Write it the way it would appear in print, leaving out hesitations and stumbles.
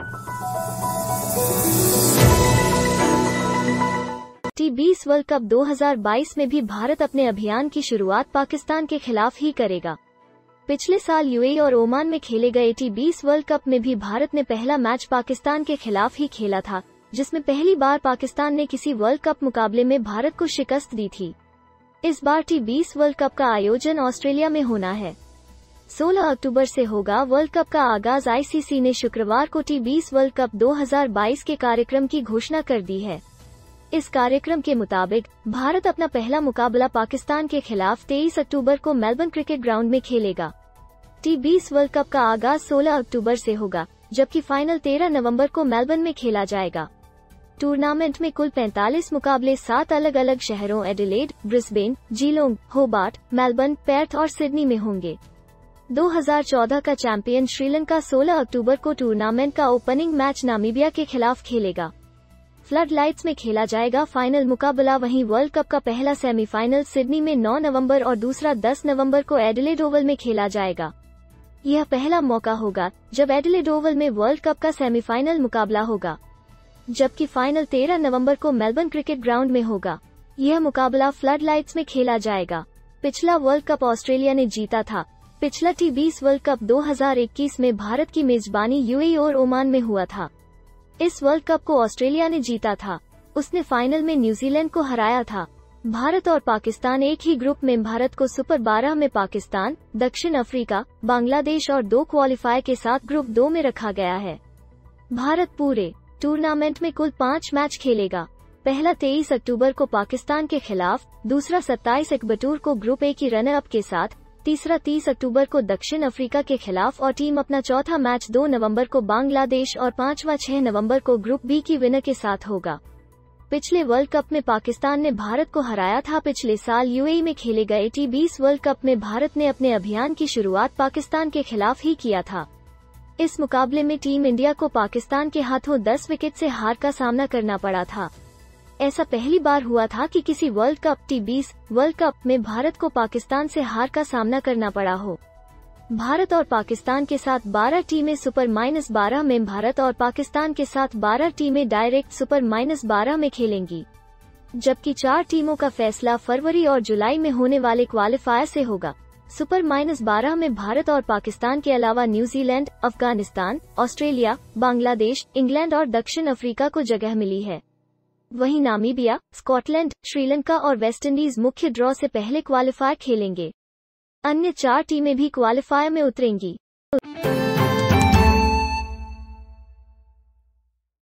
T20 world cup 2022 में भी भारत अपने अभियान की शुरुआत पाकिस्तान के खिलाफ ही करेगा। पिछले साल यूएई और ओमान में खेले गए T20 वर्ल्ड कप में भी भारत ने पहला मैच पाकिस्तान के खिलाफ ही खेला था, जिसमें पहली बार पाकिस्तान ने किसी वर्ल्ड कप मुकाबले में भारत को शिकस्त दी थी। इस बार T20 वर्ल्ड कप का आयोजन ऑस्ट्रेलिया में होना है। 16 अक्टूबर से होगा वर्ल्ड कप का आगाज। आईसीसी ने शुक्रवार को T20 वर्ल्ड कप 2022 के कार्यक्रम की घोषणा कर दी है। इस कार्यक्रम के मुताबिक भारत अपना पहला मुकाबला पाकिस्तान के खिलाफ 23 अक्टूबर को मेलबर्न क्रिकेट ग्राउंड में खेलेगा। T20 वर्ल्ड कप का आगाज 16 अक्टूबर से होगा, जबकि फाइनल 13 नवंबर को मेलबर्न में खेला जाएगा। टूर्नामेंट में कुल 45 मुकाबले 7 अलग अलग शहरों Adelaide, Brisbane, Geelong, Hobart, Melbourne, Perth और सिडनी में होंगे। 2014 का चैंपियन श्रीलंका 16 अक्टूबर को टूर्नामेंट का ओपनिंग मैच नामीबिया के खिलाफ खेलेगा। फ्लड लाइट्स में खेला जाएगा फाइनल मुकाबला। वहीं वर्ल्ड कप का पहला सेमीफाइनल सिडनी में 9 नवंबर और दूसरा 10 नवंबर को एडिलेड ओवल में खेला जाएगा। यह पहला मौका होगा जब एडिलेड ओवल में वर्ल्ड कप का सेमीफाइनल मुकाबला होगा, जबकि फाइनल 13 नवंबर को मेलबर्न क्रिकेट ग्राउंड में होगा। यह मुकाबला फ्लड लाइट्स में खेला जाएगा। पिछला वर्ल्ड कप ऑस्ट्रेलिया ने जीता था। पिछला T20 वर्ल्ड कप 2021 में भारत की मेजबानी यूएई और ओमान में हुआ था। इस वर्ल्ड कप को ऑस्ट्रेलिया ने जीता था। उसने फाइनल में न्यूजीलैंड को हराया था। भारत और पाकिस्तान एक ही ग्रुप में भारत को सुपर 12 में पाकिस्तान, दक्षिण अफ्रीका, बांग्लादेश और 2 क्वालिफायर के साथ ग्रुप 2 में रखा गया है। भारत पूरे टूर्नामेंट में कुल 5 मैच खेलेगा। पहला 23 अक्टूबर को पाकिस्तान के खिलाफ, दूसरा 27 अक्टूबर को ग्रुप ए की रनर अप के साथ, तीसरा 30 अक्टूबर को दक्षिण अफ्रीका के खिलाफ और टीम अपना चौथा मैच 2 नवंबर को बांग्लादेश और पांचवा 6 नवंबर को ग्रुप बी की विनर के साथ होगा। पिछले वर्ल्ड कप में पाकिस्तान ने भारत को हराया था। पिछले साल यूएई में खेले गए T20 वर्ल्ड कप में भारत ने अपने अभियान की शुरुआत पाकिस्तान के खिलाफ ही किया था। इस मुकाबले में टीम इंडिया को पाकिस्तान के हाथों 10 विकेट से हार का सामना करना पड़ा था। ऐसा पहली बार हुआ था कि किसी world cup T20 world cup में भारत को पाकिस्तान से हार का सामना करना पड़ा हो। भारत और पाकिस्तान के साथ 12 टीमें सुपर -12 में, भारत और पाकिस्तान के साथ 12 टीमें डायरेक्ट सुपर -12 में खेलेंगी, जबकि 4 टीमों का फैसला फरवरी और जुलाई में होने वाले क्वालिफायर से होगा। सुपर -12 में भारत और पाकिस्तान के अलावा New Zealand, Afghanistan, Australia, Bangladesh, England और दक्षिण अफ्रीका को जगह मिली है। वहीं नामीबिया, स्कॉटलैंड, श्रीलंका और वेस्टइंडीज मुख्य ड्रॉ से पहले क्वालिफायर खेलेंगे। अन्य 4 टीमें भी क्वालिफायर में उतरेंगी।